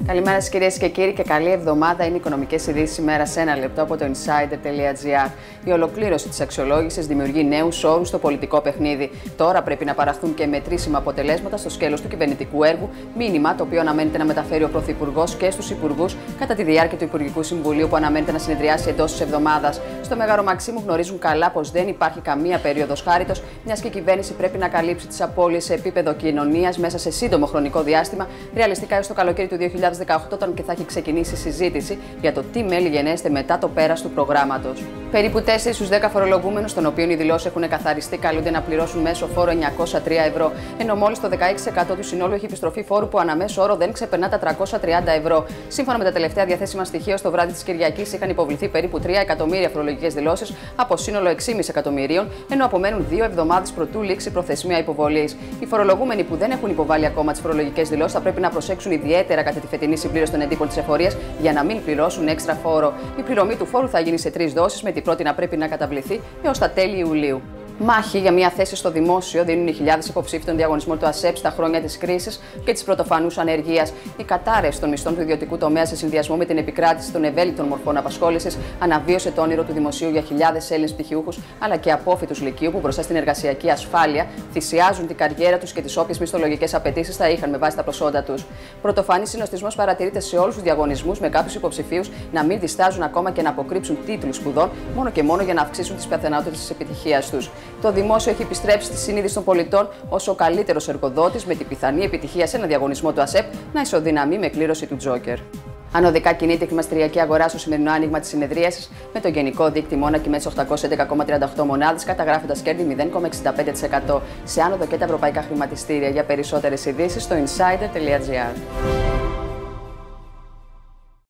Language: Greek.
Καλημέρα σας κυρίες και κύριοι και καλή εβδομάδα. Είναι οι οικονομικές ειδήσεις ημέρα σε ένα λεπτό από το insider.gr. Η ολοκλήρωση της αξιολόγησης δημιουργεί νέους όρους στο πολιτικό παιχνίδι. Τώρα πρέπει να παραχθούν και μετρήσιμα αποτελέσματα στο σκέλος του κυβερνητικού έργου, μήνυμα το οποίο αναμένεται να μεταφέρει ο Πρωθυπουργός και στους Υπουργούς κατά τη διάρκεια του Υπουργικού Συμβουλίου που αναμένεται να συνεδριάσει εντός της εβδομάδας. Στο Μέγαρο Μαξίμου γνωρίζουν καλά πως δεν υπάρχει καμία περίοδος χάριτος, μιας και η κυβέρνηση πρέπει να καλύψει τις απώλειες σε επίπεδο κοινωνίας μέσα σε σύντομο χρονικό διάστημα, ρεαλιστικά έως το καλοκαίρι του 2018, όταν και θα έχει ξεκινήσει η συζήτηση για το τι μέλη γενέστε μετά το πέρας του προγράμματος. Περίπου 4 στους 10 φορολογούμενους, των οποίων οι δηλώσεις έχουν καθαριστεί, καλούνται να πληρώσουν μέσο φόρο 903 ευρώ, ενώ μόλις το 16% του συνόλου έχει επιστροφή φόρου που ανά μέσο όρο δεν ξεπερνά τα 330 ευρώ. Σύμφωνα με τα τελευταία διαθέσιμα στοιχεία, στο βράδυ της Κυριακής είχαν υποβληθεί περίπου 3 εκατομμύρια φορολογικές δηλώσεις από σύνολο 6,5 εκατομμυρίων, ενώ απομένουν 2 εβδομάδες προτού λήξει προθεσμία υποβολής. Οι φορολογούμενοι που δεν έχουν υποβάλει ακόμα τις φορολογικές δηλώσεις θα πρέπει να προσέξουν ιδιαίτερα κατά τη φετινή συμπλήρωση των εντύπων της εφορίας για να μην πληρώσουν έξτρα φόρο. Η πληρωμή του φόρου θα γίνει σε 3 δόσεις, με την πρώτη να πρέπει να καταβληθεί έως τα τέλη Ιουλίου. Μάχη για μια θέση στο δημόσιο δίνουν οι χιλιάδες υποψήφοι των διαγωνισμών του ΑΣΕΠ στα χρόνια της κρίσης και της πρωτοφανούς ανεργίας. Η κατάρρευση των μισθών του ιδιωτικού τομέα σε συνδυασμό με την επικράτηση των ευέλικτων μορφών απασχόλησης αναβίωσε το όνειρο του δημοσίου για χιλιάδες Έλληνες πτυχιούχους αλλά και απόφοιτους λυκείου που μπροστά στην εργασιακή ασφάλεια θυσιάζουν την καριέρα τους και τις όποιες μισθολογικές απαιτήσεις θα είχαν με βάση τα προσόντα τους. Πρωτοφανής συνοστισμός παρατηρείται σε όλους τους διαγωνισμούς, με κάποιους υποψηφίους να μην διστάζουν ακόμα και να αποκρύψουν τίτλους σπουδών μόνο και μόνο για να αυξήσουν τις πιθανότητες της επιτυχίας τους. Το δημόσιο έχει επιστρέψει στη συνείδηση των πολιτών ως ο καλύτερος εργοδότης, με την πιθανή επιτυχία σε ένα διαγωνισμό του ΑΣΕΠ να ισοδυναμεί με κλήρωση του Τζόκερ. Ανωδικά κινείται η χρηματιστηριακή αγορά στο σημερινό άνοιγμα της συνεδρίασης, με το γενικό δείκτη μόνακι μέσα 811,38 μονάδες, καταγράφοντας κέρδη 0,65%. Σε άνοδο και τα ευρωπαϊκά χρηματιστήρια. Για περισσότερες ειδήσεις στο insider.gr.